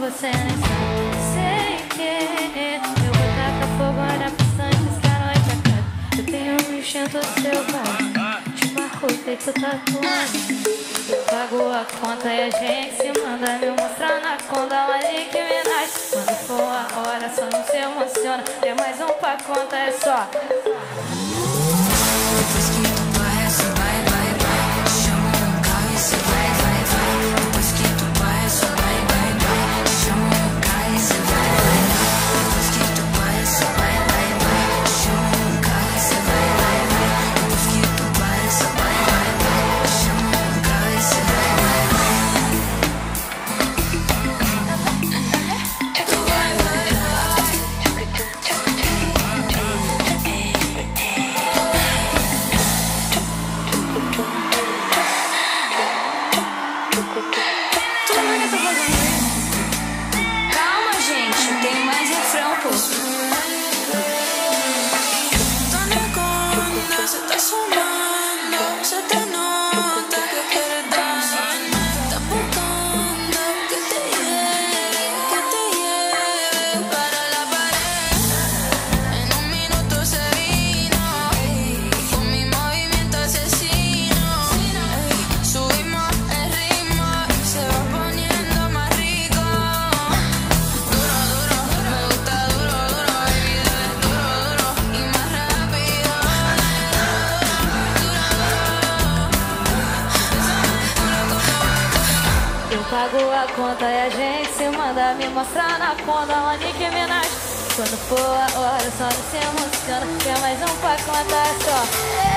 você nem sabe. Sei que eu vou tacar fogo, olha pro sangue, essa noite acaba. Eu tenho um enchendo o seu pai, te marco feito tatuagem. Eu pago a conta e a gente se manda me mostrar na conta, mas que Minaj. Quando for a hora, só não se emociona. Tem mais um pra conta, é só. Depois que tu vai, só vai, vai, vai. Chama um carro e cê vai, vai, vai. Depois que tu vai, só vai, vai, vai. Chama um carro e cê vai, vai, vai. Depois que tu vai, só vai, vai, vai. Chama um carro e cê vai, vai, vai. Depois que tu vai, só vai, vai, vai. Chama um carro e cê vai, vai, vai. Tu vai, vai, vai. Calma, gente, tem mais refrão, pô. Tá negando, cê tá somando, cê tem nota que eu quero dar. Tá apontando que te lleve para la pared. En un minuto se vino y con mi movimiento asesino subimos el ritmo y se va poniendo más rico. Duro, duro, me gusta duro, duro, baby, dale duro, duro y más rápido. Eu pago a conta e a gente se manda me mostrar na conta, onde que Minaj. Quando for a hora, só não se emociona. Tem mais um pra conta, é só.